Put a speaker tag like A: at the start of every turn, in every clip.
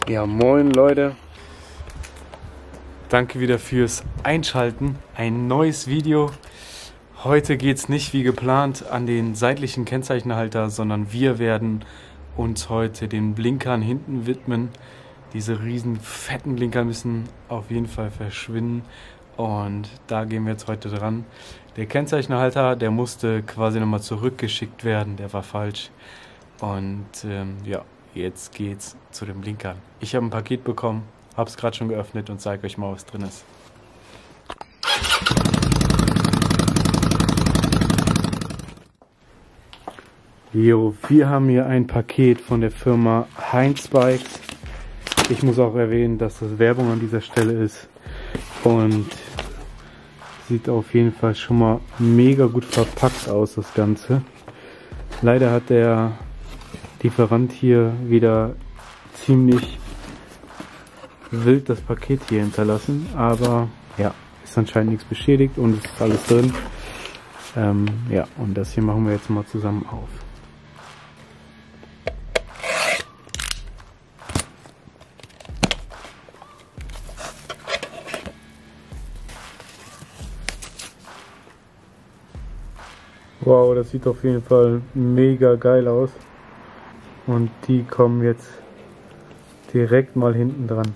A: Ja, moin Leute. Danke wieder fürs Einschalten. Ein neues Video. Heute geht es nicht wie geplant an den seitlichen Kennzeichenhalter, sondern wir werden uns heute den Blinkern hinten widmen. Diese riesen fetten Blinker müssen auf jeden Fall verschwinden und da gehen wir jetzt heute dran. Der Kennzeichenhalter, der musste quasi nochmal zurückgeschickt werden, der war falsch. Und ja, jetzt geht's zu den Blinkern. Ich habe ein Paket bekommen, habe es gerade schon geöffnet und zeige euch mal, was drin ist. Jo, wir haben hier ein Paket von der Firma Heinz Bikes. Ich muss auch erwähnen, dass das Werbung an dieser Stelle ist und sieht auf jeden Fall schon mal mega gut verpackt aus, das Ganze. Leider hat der Lieferant hier wieder ziemlich wild das Paket hier hinterlassen, aber ja, ist anscheinend nichts beschädigt und es ist alles drin. Ja, und das hier machen wir jetzt mal zusammen auf. Wow, das sieht auf jeden Fall mega geil aus. Und die kommen jetzt direkt mal hinten dran.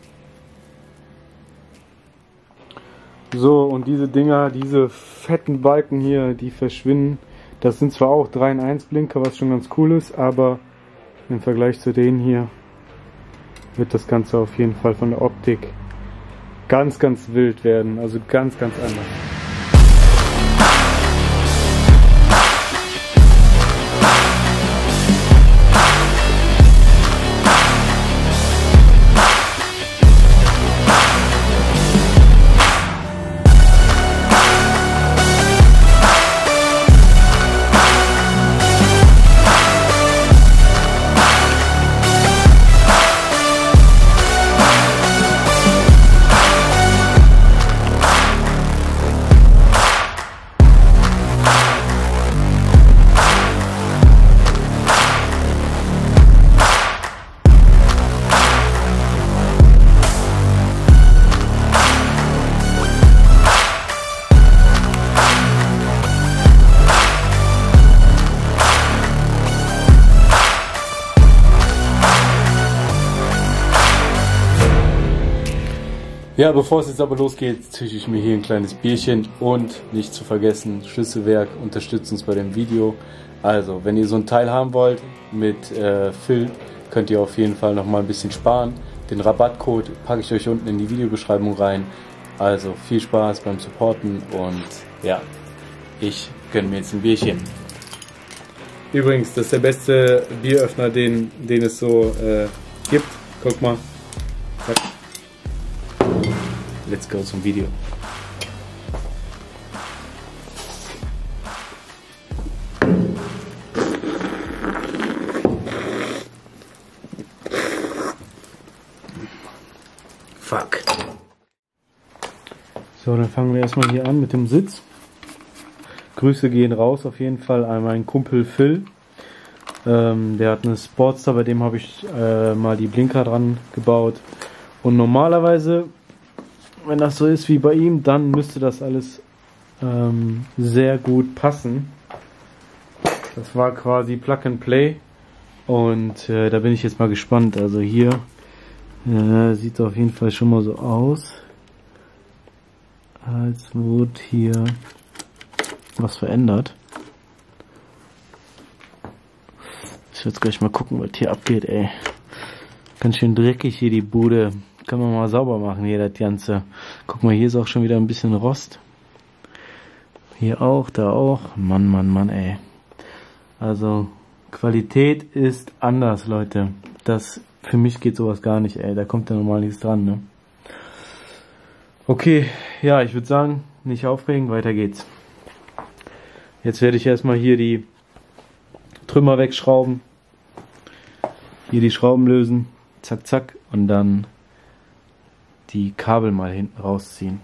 A: So, und diese Dinger, diese fetten Balken hier, die verschwinden. Das sind zwar auch 3-in-1 Blinker, was schon ganz cool ist, aber im Vergleich zu denen hier wird das Ganze auf jeden Fall von der Optik ganz, ganz wild werden. Also ganz, ganz anders. Ja, bevor es jetzt aber losgeht, zische ich mir hier ein kleines Bierchen und nicht zu vergessen, Schlüsselwerk unterstützt uns bei dem Video. Also, wenn ihr so ein Teil haben wollt mit Phil, könnt ihr auf jeden Fall noch mal ein bisschen sparen. Den Rabattcode packe ich euch unten in die Videobeschreibung rein. Also viel Spaß beim Supporten und ja, ich gönne mir jetzt ein Bierchen. Übrigens, das ist der beste Bieröffner, den es so gibt. Guck mal. Zack. Let's go zum Video. Fuck. So, dann fangen wir erstmal hier an mit dem Sitz. Grüße gehen raus auf jeden Fall an meinen Kumpel Phil. Der hat eine Sportster, bei dem habe ich mal die Blinker dran gebaut. Und normalerweise, wenn das so ist wie bei ihm, dann müsste das alles sehr gut passen. Das war quasi Plug and Play und da bin ich jetzt mal gespannt. Also hier sieht auf jeden Fall schon mal so aus, als wurde hier was verändert. Ich will jetzt gleich mal gucken, was hier abgeht, ey. Ganz schön dreckig hier die Bude. Können wir mal sauber machen hier das Ganze. Guck mal, hier ist auch schon wieder ein bisschen Rost. Hier auch, da auch. Mann, Mann, Mann, ey. Also, Qualität ist anders, Leute. Das, für mich geht sowas gar nicht, ey. Da kommt ja normal nichts dran, ne? Okay, ja, ich würde sagen, nicht aufregen, weiter geht's. Jetzt werde ich erstmal hier die Trümmer wegschrauben. Hier die Schrauben lösen. Zack, zack. Und dann die Kabel mal hinten rausziehen.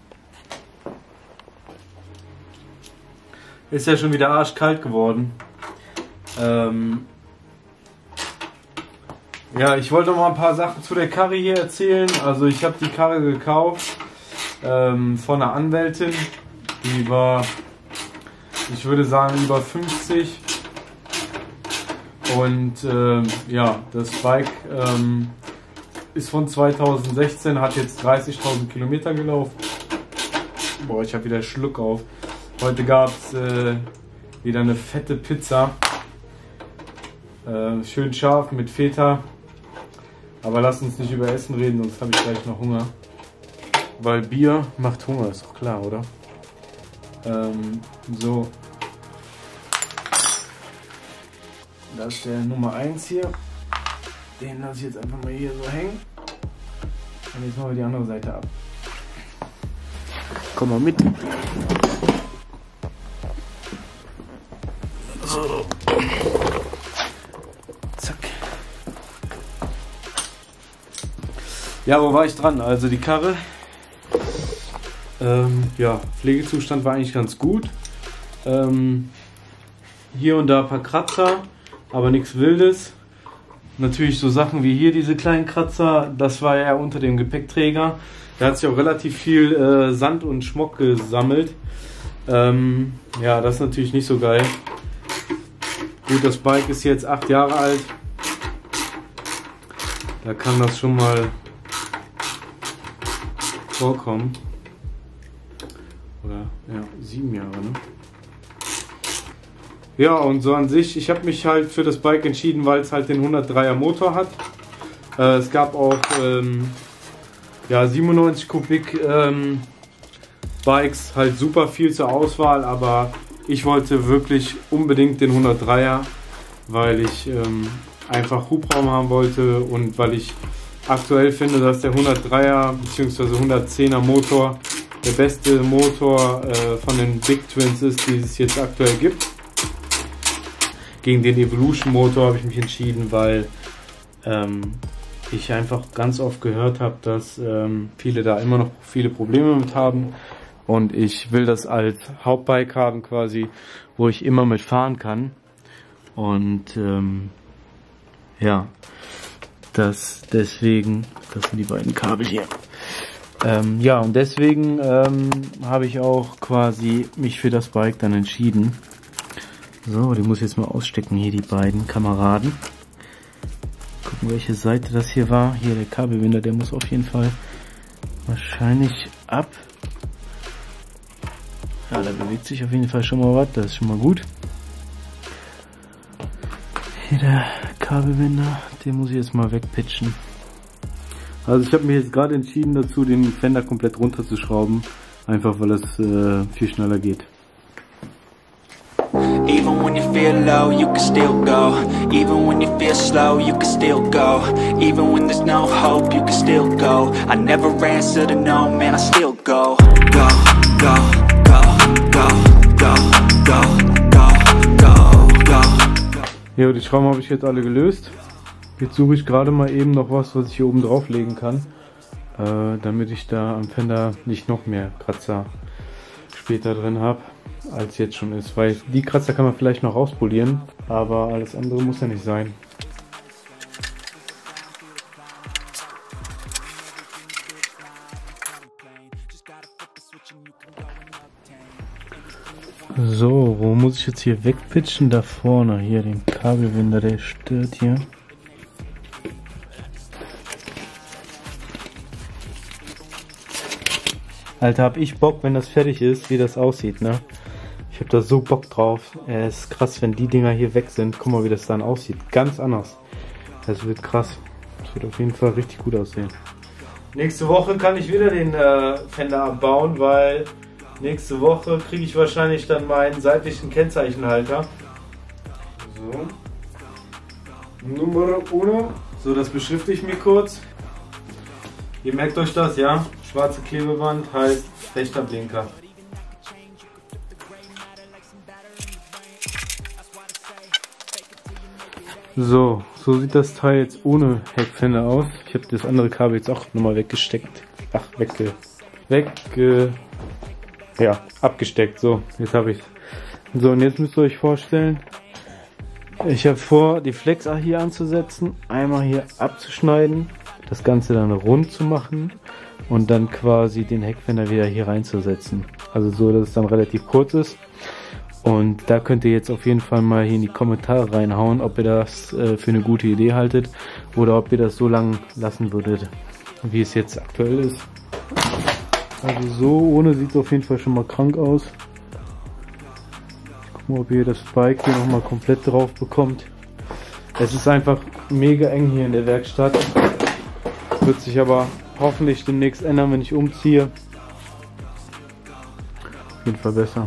A: Ist ja schon wieder arschkalt geworden. Ja, ich wollte noch mal ein paar Sachen zu der Karre hier erzählen. Also ich habe die Karre gekauft von einer Anwältin. Die war, ich würde sagen, über 50. Und ja, das Bike ist von 2016, hat jetzt 30.000 Kilometer gelaufen. Boah, ich habe wieder Schluck auf. Heute gab es wieder eine fette Pizza. Schön scharf mit Feta. Aber lass uns nicht über Essen reden, sonst habe ich gleich noch Hunger. Weil Bier macht Hunger, ist doch klar, oder? So. Das ist der Nummer 1 hier. Den lasse ich jetzt einfach mal hier so hängen. Und jetzt machen wir die andere Seite ab. Komm mal mit. So. Zack. Ja, wo war ich dran? Also die Karre. Ja, Pflegezustand war eigentlich ganz gut. Hier und da ein paar Kratzer, aber nichts Wildes. Natürlich so Sachen wie hier diese kleinen Kratzer, das war ja unter dem Gepäckträger. Da hat sich auch relativ viel Sand und Schmuck gesammelt. Ja, das ist natürlich nicht so geil. Gut, das Bike ist jetzt 8 Jahre alt. Da kann das schon mal vorkommen. Oder ja, 7 Jahre, ne? Ja, und so an sich, ich habe mich halt für das Bike entschieden, weil es halt den 103er Motor hat. Es gab auch ja, 97 Kubik Bikes, halt super viel zur Auswahl, aber ich wollte wirklich unbedingt den 103er, weil ich einfach Hubraum haben wollte und weil ich aktuell finde, dass der 103er bzw. 110er Motor der beste Motor von den Big Twins ist, die es jetzt aktuell gibt. Gegen den Evolution Motor habe ich mich entschieden, weil ich einfach ganz oft gehört habe, dass viele da immer noch viele Probleme mit haben. Und ich will das als Hauptbike haben quasi, wo ich immer mit fahren kann. Und ja, deswegen, das sind die beiden Kabel hier. Ja, und deswegen habe ich auch quasi mich für das Bike dann entschieden. So, die muss ich jetzt mal ausstecken, hier die beiden Kameraden. Gucken, welche Seite das hier war. Hier der Kabelbinder, der muss auf jeden Fall wahrscheinlich ab. Ja, da bewegt sich auf jeden Fall schon mal was, das ist schon mal gut. Hier der Kabelbinder, den muss ich jetzt mal wegpitchen. Also ich habe mich jetzt gerade entschieden dazu, den Fender komplett runterzuschrauben, einfach weil es viel schneller geht.
B: Even when you feel low, you can still go. Even when you feel slow, you can still go. Even when there's no hope, you can still go. I never answer to no, man, I still go. Go, go, go, go, go, go, go, go, go.
A: Ja, die Schrauben habe ich jetzt alle gelöst. Jetzt suche ich gerade mal eben noch was ich hier oben drauf legen kann, damit ich da am Fender nicht noch mehr Kratzer später drin habe, als jetzt schon ist. Weil die Kratzer kann man vielleicht noch rauspolieren, aber alles andere muss ja nicht sein. So, wo muss ich jetzt hier wegpitchen? Da vorne, hier den Kabelbinder, der stört hier. Alter, hab ich Bock, wenn das fertig ist, wie das aussieht, ne? Ich hab da so Bock drauf. Es ist krass, wenn die Dinger hier weg sind. Guck mal, wie das dann aussieht. Ganz anders. Das wird krass. Das wird auf jeden Fall richtig gut aussehen. Nächste Woche kann ich wieder den Fender abbauen, weil nächste Woche kriege ich wahrscheinlich dann meinen seitlichen Kennzeichenhalter. So. Nummer 1. So, das beschrifte ich mir kurz. Ihr merkt euch das, ja? Schwarze Klebeband heißt rechter Blinker. So sieht das Teil jetzt ohne Heckfender aus. Ich habe das andere Kabel jetzt auch nochmal weggesteckt. Ach, ja, abgesteckt. So, jetzt habe ich. So, und jetzt müsst ihr euch vorstellen, Ich habe vor, die Flex hier anzusetzen, einmal hier abzuschneiden, das Ganze dann rund zu machen und dann quasi den Heckfender wieder hier reinzusetzen. Also so, dass es dann relativ kurz ist. Und da könnt ihr jetzt auf jeden Fall mal hier in die Kommentare reinhauen, ob ihr das für eine gute Idee haltet oder ob ihr das so lang lassen würdet, wie es jetzt aktuell ist. Also so ohne sieht es auf jeden Fall schon mal krank aus. Ich gucke mal, ob ihr das Spike hier nochmal komplett drauf bekommt. Es ist einfach mega eng hier in der Werkstatt. Wird sich aber hoffentlich demnächst ändern, wenn ich umziehe. Auf jeden Fall besser.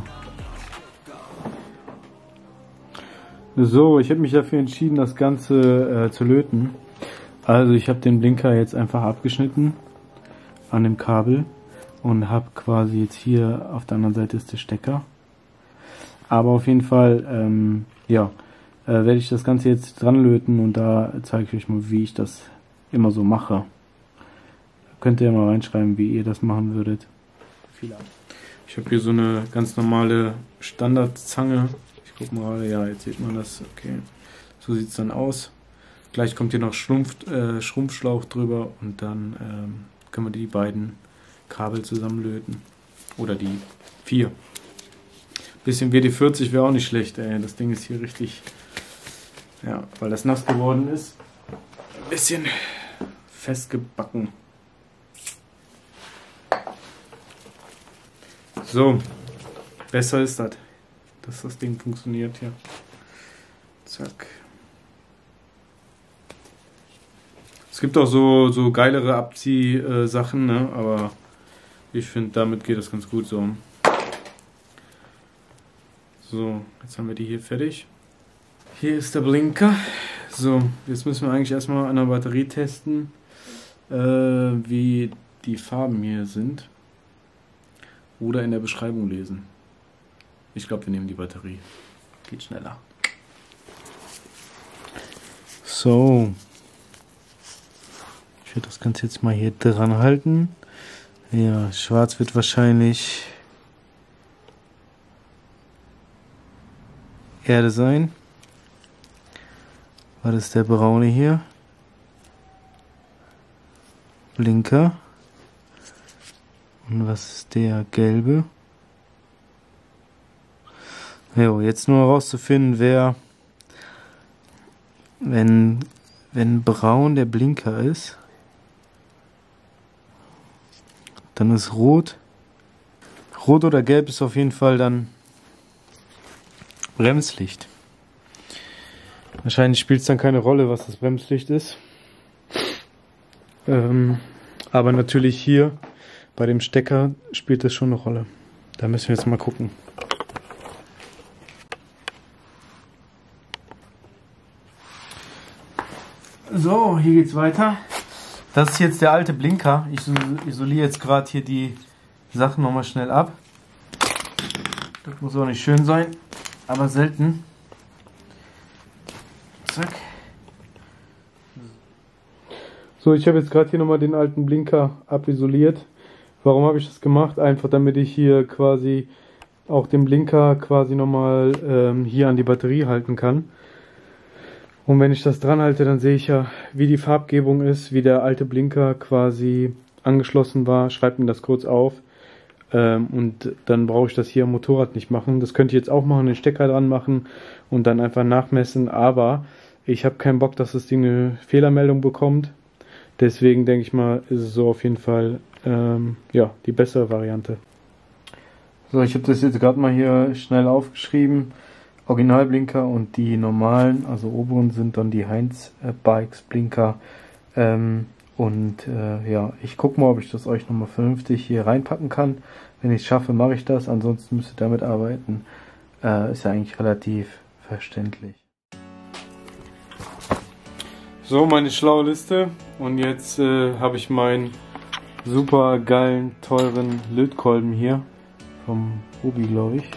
A: So, ich habe mich dafür entschieden, das Ganze zu löten. Also ich habe den Blinker jetzt einfach abgeschnitten an dem Kabel und habe quasi jetzt hier auf der anderen Seite ist der Stecker. Aber auf jeden Fall, werde ich das Ganze jetzt dran löten und da zeige ich euch mal, wie ich das immer so mache. Könnt ihr mal reinschreiben, wie ihr das machen würdet. Ich habe hier so eine ganz normale Standardzange. Ich gucke mal gerade, ja, jetzt sieht man das. Okay, so sieht es dann aus. Gleich kommt hier noch Schrumpfschlauch drüber und dann können wir die beiden Kabel zusammenlöten. Oder die 4. Bisschen WD-40 wäre auch nicht schlecht, ey. Das Ding ist hier richtig, ja, weil das nass geworden ist, ein bisschen festgebacken. So, besser ist das, dass das Ding funktioniert hier. Zack. Es gibt auch so geilere Abziehsachen, ne? Aber ich finde, damit geht das ganz gut so. So, jetzt haben wir die hier fertig. Hier ist der Blinker. So, jetzt müssen wir eigentlich erstmal an der Batterie testen, wie die Farben hier sind. Oder in der Beschreibung lesen. Ich glaube, wir nehmen die Batterie. Geht schneller. So. Ich werde das Ganze jetzt mal hier dran halten. Ja, schwarz wird wahrscheinlich Erde sein. Was ist der braune hier? Blinker. Und was ist der gelbe? Jo, jetzt nur herauszufinden, wer, wenn braun der Blinker ist, dann ist rot. Rot oder gelb ist auf jeden Fall dann Bremslicht. Wahrscheinlich spielt es dann keine Rolle, was das Bremslicht ist. Aber natürlich hier bei dem Stecker spielt es schon eine Rolle. Da müssen wir jetzt mal gucken. So, hier geht's weiter. Das ist jetzt der alte Blinker. Ich isoliere jetzt gerade hier die Sachen nochmal schnell ab. Das muss auch nicht schön sein, aber selten. Zack. So, ich habe jetzt gerade hier nochmal den alten Blinker abisoliert. Warum habe ich das gemacht? Einfach damit ich hier quasi auch den Blinker quasi nochmal hier an die Batterie halten kann. Und wenn ich das dran halte, dann sehe ich ja, wie die Farbgebung ist, wie der alte Blinker quasi angeschlossen war. Schreibt mir das kurz auf. Und dann brauche ich das hier am Motorrad nicht machen. Das könnte ich jetzt auch machen, den Stecker dran machen und dann einfach nachmessen. Aber ich habe keinen Bock, dass das Ding eine Fehlermeldung bekommt. Deswegen denke ich mal, ist es so auf jeden Fall die bessere Variante. So, ich habe das jetzt gerade mal hier schnell aufgeschrieben. Originalblinker und die normalen, also oberen, sind dann die Heinz Bikes Blinker. Ich gucke mal, ob ich das euch nochmal vernünftig hier reinpacken kann. Wenn ich es schaffe, mache ich das. Ansonsten müsst ihr damit arbeiten. Ist ja eigentlich relativ verständlich. So, meine schlaue Liste. Und jetzt habe ich meinen super geilen, teuren Lötkolben hier. Vom Obi, glaube ich.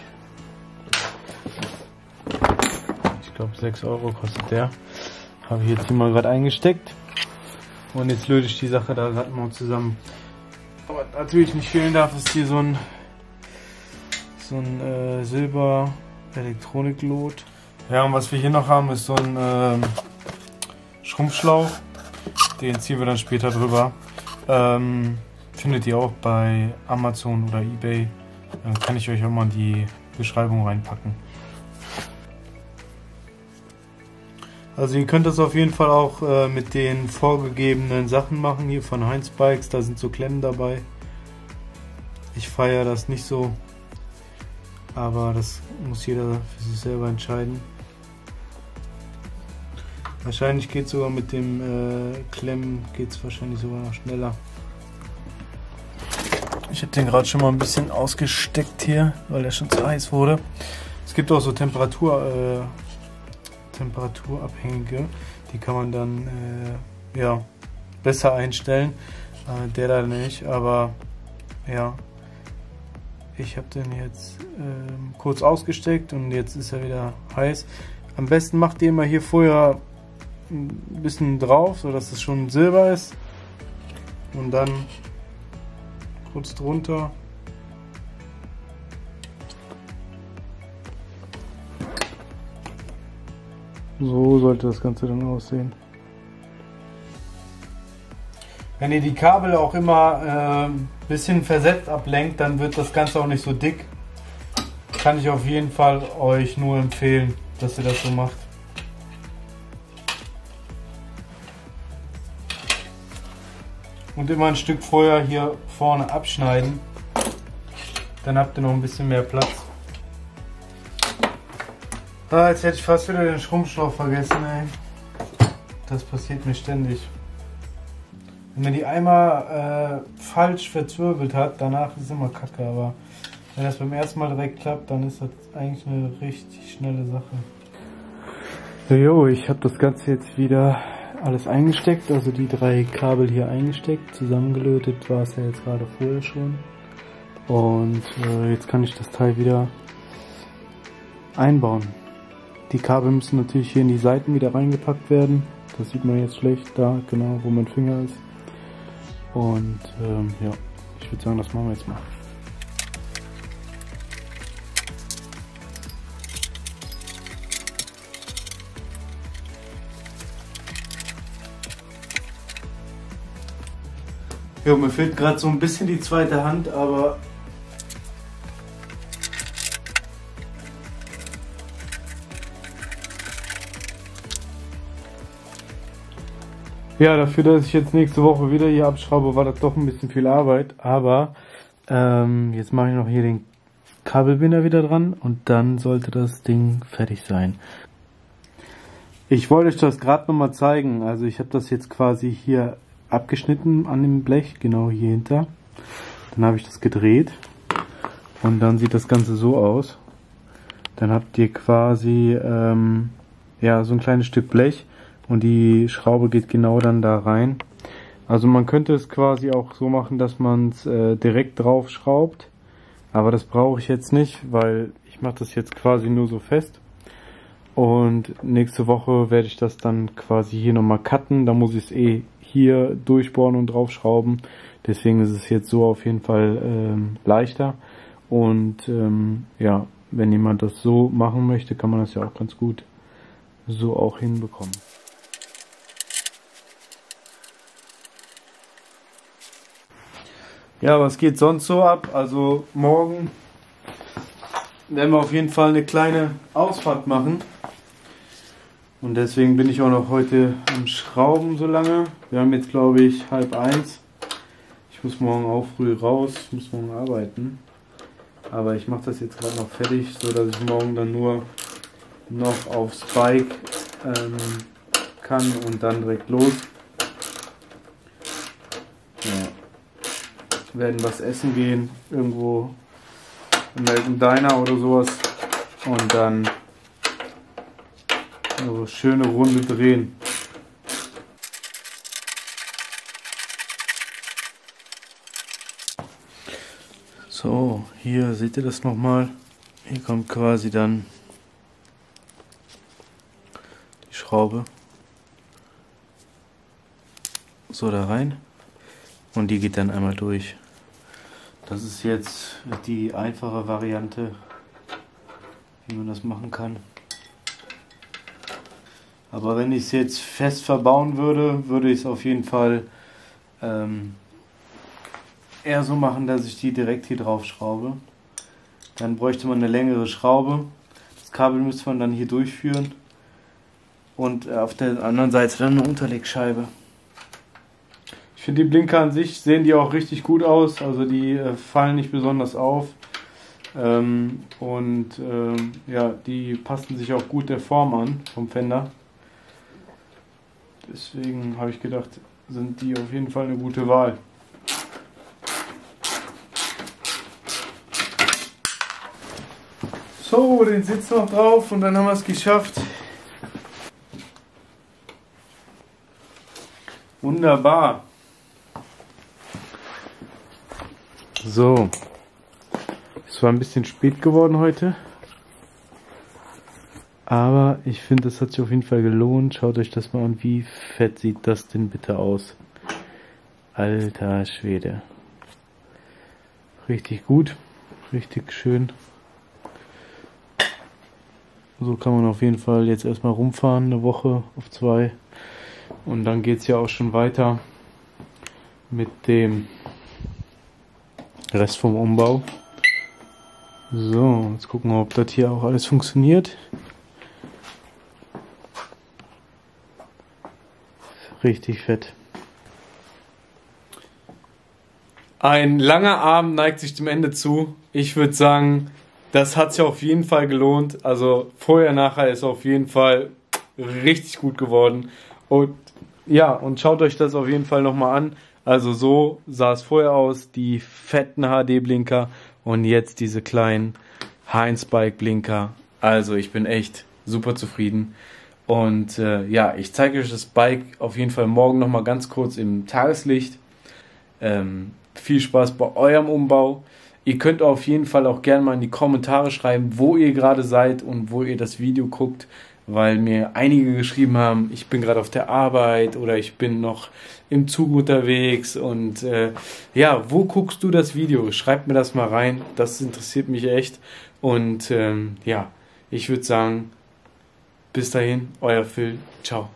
A: Ich glaube 6 Euro kostet der. Habe ich jetzt hier mal gerade eingesteckt. Und jetzt löte ich die Sache da gerade mal zusammen. Aber natürlich nicht fehlen darf, ist hier so ein Silber Elektroniklot. Ja, und was wir hier noch haben, ist so ein Schrumpfschlauch. Den ziehen wir dann später drüber. Findet ihr auch bei Amazon oder eBay. Kann ich euch auch mal in die Beschreibung reinpacken. Also ihr könnt das auf jeden Fall auch mit den vorgegebenen Sachen machen hier von Heinz Bikes. Da sind so Klemmen dabei. Ich feiere das nicht so. Aber das muss jeder für sich selber entscheiden. Wahrscheinlich geht es sogar mit dem Klemmen, geht es wahrscheinlich sogar noch schneller. Ich habe den gerade schon mal ein bisschen ausgesteckt hier, weil er schon zu heiß wurde. Es gibt auch so temperaturabhängige, die kann man dann ja, besser einstellen. Der da nicht, aber ja, ich habe den jetzt kurz ausgesteckt und jetzt ist er wieder heiß. Am besten macht ihr immer hier vorher ein bisschen drauf, so dass es schon Silber ist, und dann kurz drunter. So sollte das Ganze dann aussehen. Wenn ihr die Kabel auch immer ein bisschen versetzt ablenkt, dann wird das Ganze auch nicht so dick. Kann ich auf jeden Fall euch nur empfehlen, dass ihr das so macht. Und immer ein Stück vorher hier vorne abschneiden. Dann habt ihr noch ein bisschen mehr Platz. Ah, jetzt hätte ich fast wieder den Schrumpfschlauch vergessen, ey. Das passiert mir ständig. Wenn man die einmal falsch verzwirbelt hat, danach ist es immer kacke. Aber wenn das beim ersten Mal direkt klappt, dann ist das eigentlich eine richtig schnelle Sache. Jo, ich habe das Ganze jetzt wieder alles eingesteckt, also die 3 Kabel hier eingesteckt, zusammengelötet war es ja jetzt gerade vorher schon. Und jetzt kann ich das Teil wieder einbauen. Die Kabel müssen natürlich hier in die Seiten wieder reingepackt werden. Das sieht man jetzt schlecht, da genau wo mein Finger ist. Und ja, ich würde sagen, das machen wir jetzt mal. Ja, mir fehlt gerade so ein bisschen die zweite Hand, aber ja, dafür, dass ich jetzt nächste Woche wieder hier abschraube, war das doch ein bisschen viel Arbeit. Aber jetzt mache ich noch hier den Kabelbinder wieder dran und dann sollte das Ding fertig sein. Ich wollte euch das gerade nochmal zeigen. Also ich habe das jetzt quasi hier abgeschnitten an dem Blech, genau hier hinter. Dann habe ich das gedreht und dann sieht das Ganze so aus. Dann habt ihr quasi ja, so ein kleines Stück Blech und die Schraube geht genau dann da rein. Also man könnte es quasi auch so machen, dass man es direkt drauf schraubt, aber das brauche ich jetzt nicht, weil ich mache das jetzt quasi nur so fest. Und nächste Woche werde ich das dann quasi hier nochmal cutten, da muss ich es eh hier durchbohren und draufschrauben. Deswegen ist es jetzt so auf jeden Fall leichter. Und ja, wenn jemand das so machen möchte, kann man das ja auch ganz gut so auch hinbekommen. Ja, was geht sonst so ab? Also morgen werden wir auf jeden Fall eine kleine Ausfahrt machen. Und deswegen bin ich auch noch heute am Schrauben so lange. Wir haben jetzt, glaube ich, 12:30. Ich muss morgen auch früh raus, ich muss morgen arbeiten. Aber ich mache das jetzt gerade noch fertig, so dass ich morgen dann nur noch aufs Bike kann und dann direkt los. Ja. Wir werden was essen gehen, irgendwo in einem Diner oder sowas. Und dann so schöne Runde drehen. So, hier seht ihr das nochmal. Hier kommt quasi dann die Schraube so da rein und die geht dann einmal durch. Das ist jetzt die einfache Variante, wie man das machen kann. Aber wenn ich es jetzt fest verbauen würde, würde ich es auf jeden Fall eher so machen, dass ich die direkt hier drauf schraube. Dann bräuchte man eine längere Schraube. Das Kabel müsste man dann hier durchführen. Und auf der anderen Seite dann eine Unterlegscheibe. Ich finde die Blinker an sich, sehen die auch richtig gut aus. Also die fallen nicht besonders auf. Ja, die passen sich auch gut der Form an vom Fender. Deswegen habe ich gedacht, sind die auf jeden Fall eine gute Wahl. So, den Sitz noch drauf und dann haben wir es geschafft. Wunderbar. So, es war ein bisschen spät geworden heute, aber ich finde, es hat sich auf jeden Fall gelohnt. Schaut euch das mal an, wie fett sieht das denn bitte aus. Alter Schwede. Richtig gut, richtig schön. So kann man auf jeden Fall jetzt erstmal rumfahren, eine Woche auf 2. Und dann geht es ja auch schon weiter mit dem Rest vom Umbau. So, jetzt gucken wir, ob das hier auch alles funktioniert. Richtig fett. Ein langer Abend neigt sich dem Ende zu. Ich würde sagen, das hat sich auf jeden Fall gelohnt. Also vorher, nachher ist auf jeden Fall richtig gut geworden. Und ja, und schaut euch das auf jeden Fall nochmal an. Also so sah es vorher aus, die fetten HD-Blinker und jetzt diese kleinen Heinz-Bike-Blinker. Also ich bin echt super zufrieden. Und ja, ich zeige euch das Bike auf jeden Fall morgen nochmal ganz kurz im Tageslicht. Viel Spaß bei eurem Umbau. Ihr könnt auf jeden Fall auch gerne mal in die Kommentare schreiben, wo ihr gerade seid und wo ihr das Video guckt, weil mir einige geschrieben haben, ich bin gerade auf der Arbeit oder ich bin noch im Zug unterwegs und ja, wo guckst du das Video? Schreibt mir das mal rein, das interessiert mich echt und ja, ich würde sagen, bis dahin, euer Phil, ciao.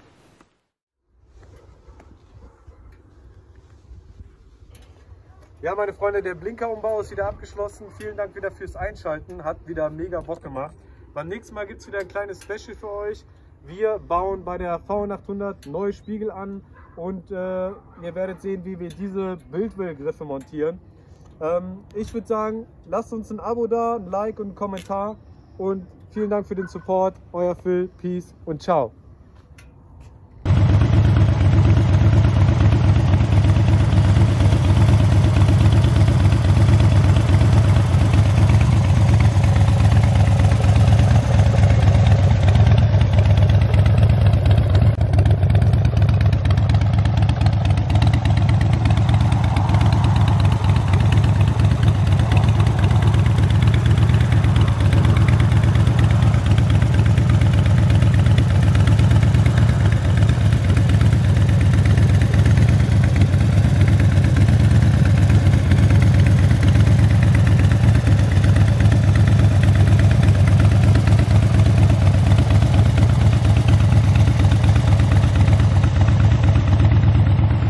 C: Ja, meine Freunde, der Blinkerumbau ist wieder abgeschlossen. Vielen Dank wieder fürs Einschalten. Hat wieder mega Bock gemacht. Beim nächsten Mal gibt es wieder ein kleines Special für euch. Wir bauen bei der V800 neue Spiegel an und ihr werdet sehen, wie wir diese Bildwellgriffe montieren. Ich würde sagen, lasst uns ein Abo da, ein Like und einen Kommentar und vielen Dank für den Support. Euer Phil, Peace und ciao.